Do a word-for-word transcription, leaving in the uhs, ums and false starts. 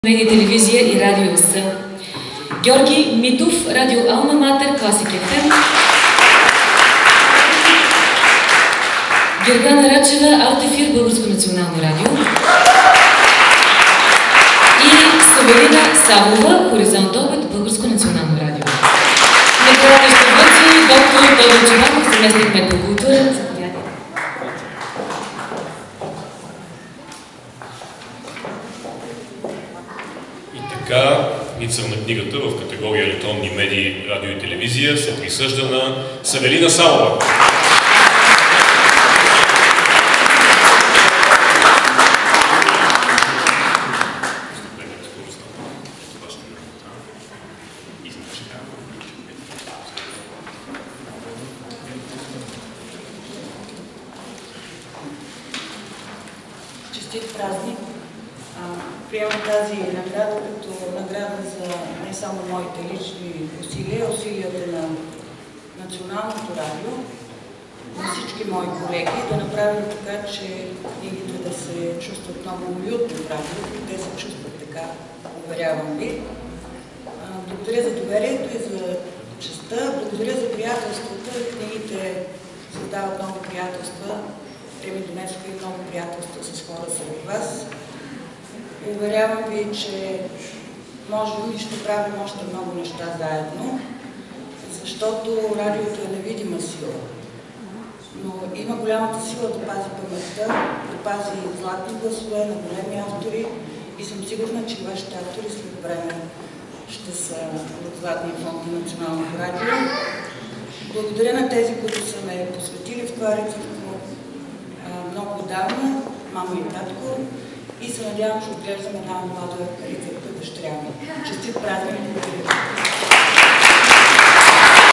Медия, телевизия и радио са Георги Митов, радио Алма Матер, Класик еф ем, Гергана Рачева, Алтефир, Българско национално радио и Савелина Савова, Хоризонт Обед, Българско национално радио. Накрая ще бъде доктор Тодор Чеваков, заместник кмет по култура. Така, Ницър на книгата в категория електронни медии, радио и телевизия се присъжда на Савелина Савова. Честит празник! Приемам тази награда като награда за не само моите лични усилия, усилията на Националното радио, на всички мои колеги, да направим така, че книгите да се чувстват много уютно в радиото и те се чувстват така, уверявам ви. Благодаря за доверието и за честта, благодаря за приятелствата. Книгите създават много приятелства. Те ми донесоха и много приятелства с хора сред вас. Уверявам ви, че можем и ще правим още много неща заедно, защото радиото е невидима сила. Но има голямата сила да пази паметта, да пази златни гласове на големи автори и съм сигурна, че вашите автори след време ще са от златния фонд на Националното радио. Благодаря на тези, които са ме посветили в това рецепто много отдавна, мама и татко. И се надявам, че отглеждаме една млада рецепта дъщеря ми. Честит празник!